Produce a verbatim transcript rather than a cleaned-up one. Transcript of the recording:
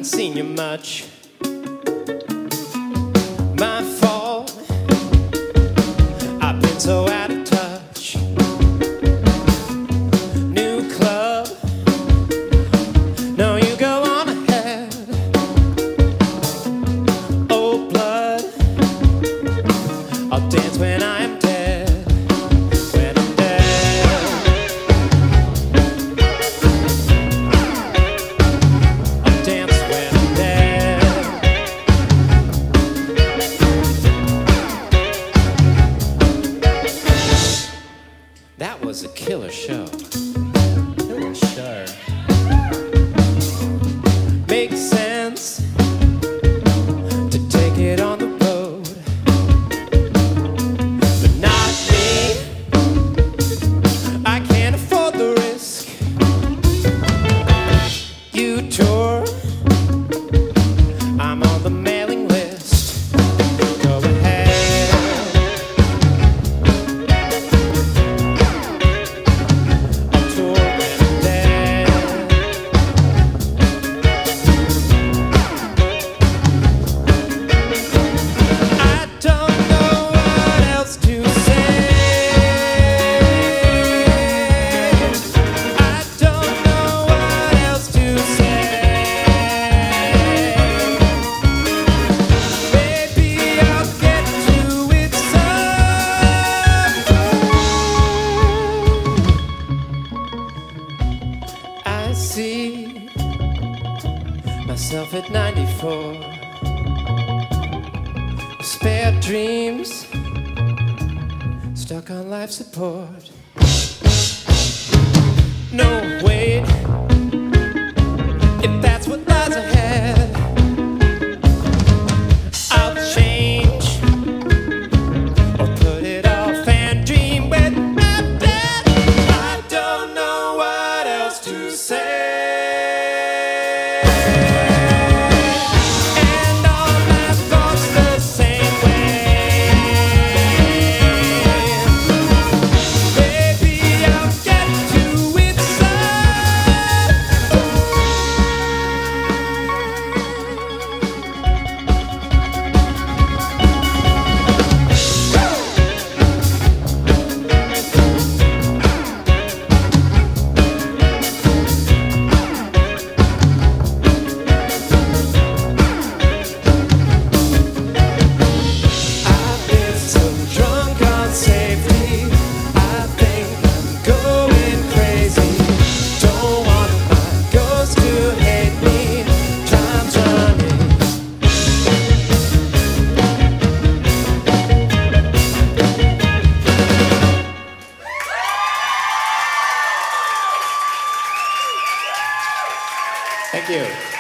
haven't seen you much. My fault, I've been so out of touch. New club, no, you go on ahead. Old blood, I'll dance when I am dead. When I'm dead, I'll dance when I'm dead. That was a killer show. Killer show. Makes sense to take it on the road, but not me. I can't afford the risk. You tour, I'm on the mailing list. Go ahead. I'll tour when I'm dead. I don't know what else to say. I don't know what else to say. Maybe I'll get to it someday. I see myself at ninety-four. Spare dreams, stuck on life support. No, wait, if that's what lies ahead, I'll change or put it off and dream when I'm dead. I don't know what else to say. And all my thoughts the same way. Maybe I'll get to it I've been so drunk on safety, I think I'm going crazy. Don't want my ghost to hate me. Time's running. Thank you.